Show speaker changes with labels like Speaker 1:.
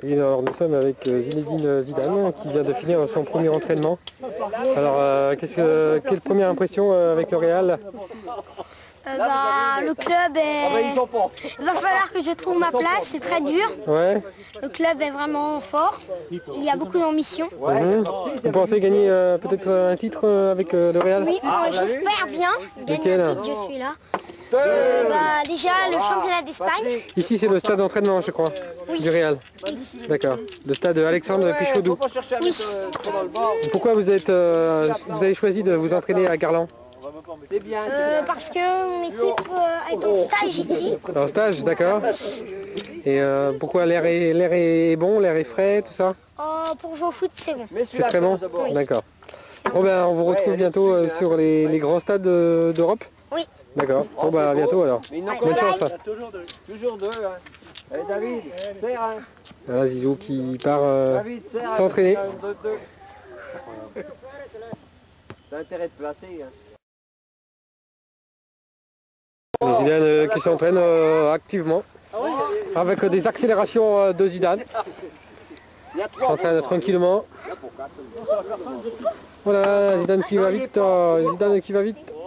Speaker 1: Oui, alors nous sommes avec Zinedine Zidane qui vient de finir son premier entraînement. Alors, quelle première impression avec le Real?
Speaker 2: Le club est... Il va falloir que je trouve ma place, c'est très dur.
Speaker 1: Ouais.
Speaker 2: Le club est vraiment fort, il y a beaucoup d'ambition.
Speaker 1: Vous pensez gagner peut-être un titre avec le Real?
Speaker 2: Oui, j'espère bien gagner
Speaker 1: Lequel?
Speaker 2: un titre, je suis là. Déjà le championnat d'Espagne.
Speaker 1: Ici c'est le stade d'entraînement je crois, du Real. D'accord. Le stade Alexandre Pichaudou.
Speaker 2: Oui.
Speaker 1: Pourquoi vous avez choisi de vous entraîner à Garland?
Speaker 2: Parce que mon équipe est en stage ici.
Speaker 1: En stage, d'accord. Et pourquoi l'air est bon, l'air est frais, tout ça?
Speaker 2: Pour jouer au foot, c'est bon.
Speaker 1: C'est très bon? D'accord. Bon ben on vous retrouve bientôt sur les grands stades d'Europe?
Speaker 2: Oui.
Speaker 1: D'accord. Bon bah à bientôt alors. Bonne chance.
Speaker 3: Toujours deux. Allez David, serre.
Speaker 1: Voilà Zizou qui part s'entraîner.
Speaker 3: T'as intérêt de placer.
Speaker 1: Zidane qui s'entraîne activement avec des accélérations de Zidane. Il s'entraîne tranquillement. Voilà, Zidane qui va vite, Zidane qui va vite.